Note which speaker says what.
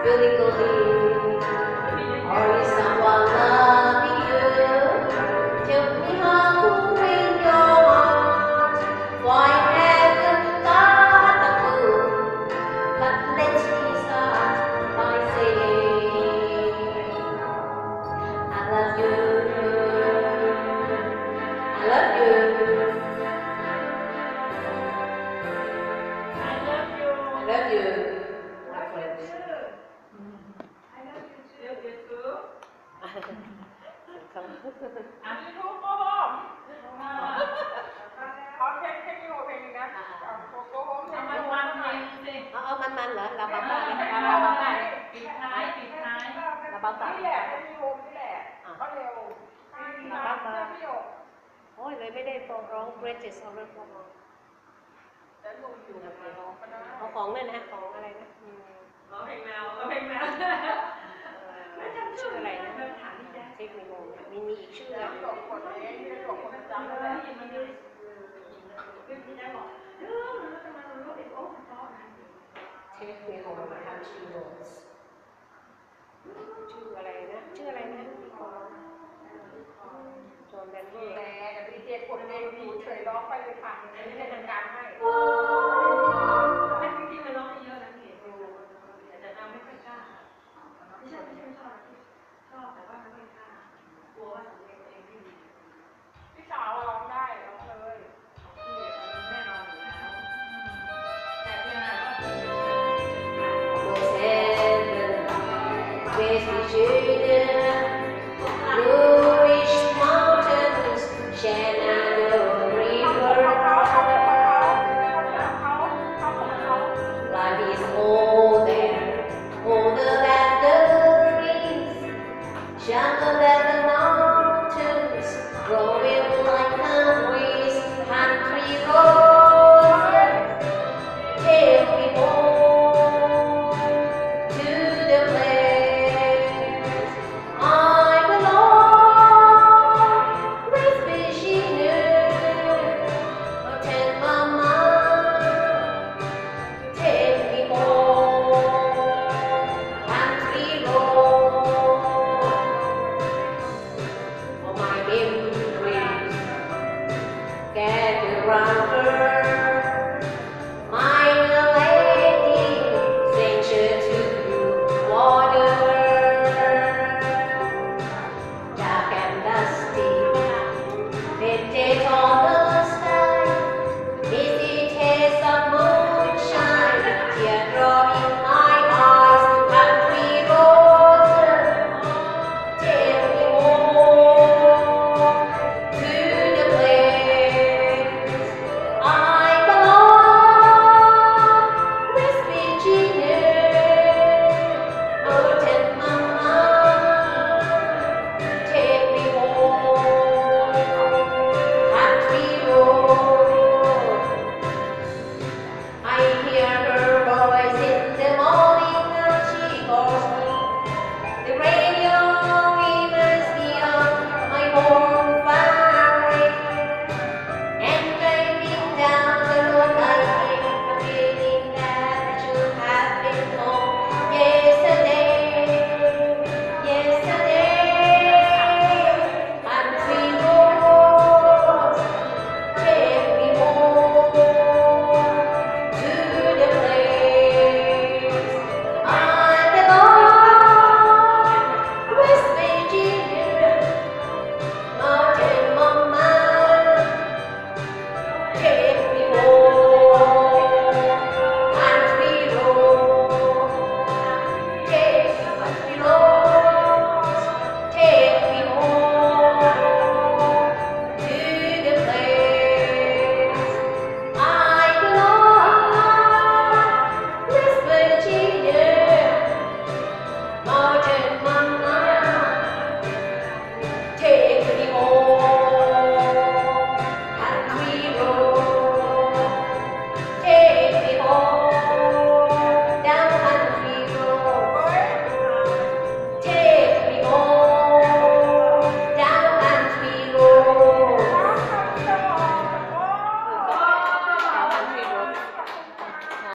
Speaker 1: Physically, only someone loving you. Tell me how to win your heart. For I haven't got a clue. But let's start by saying I love you. I love you. I love you. My friends. Ở man man là bà baปิดท้ายlà bà baนี่แหละไม่มีโฮมนี่แหละก็เร็วbà baโอ้ยเลยไม่ได้ร้อง Greatest of All Time แล้วลงอยู่เอาของนั่นนะของอะไรนะร้องเพลงแมวชื่ออะไรนะเทคนิคมีอีกชื่อแล้วTake me home, I have two notes. ชื่ออะไรนะจอห์นแดนเวอร์แต่ดีเจกดเองดูเฉยร้องไปเลยค่ะไม่ได้ทำการให้จริงๆมันร้องเยอะนะพี่แต่เราไม่ค่อยกล้าไม่ใช่ชอบแต่ว่าไม่ค่อยกล้ากลัวว่าสำเนียงตัวเองไม่ดีพี่สาวร้องได้ร้องเลยแน่นอนอยู่แล้วแต่เพียงแต่ว่าFace me,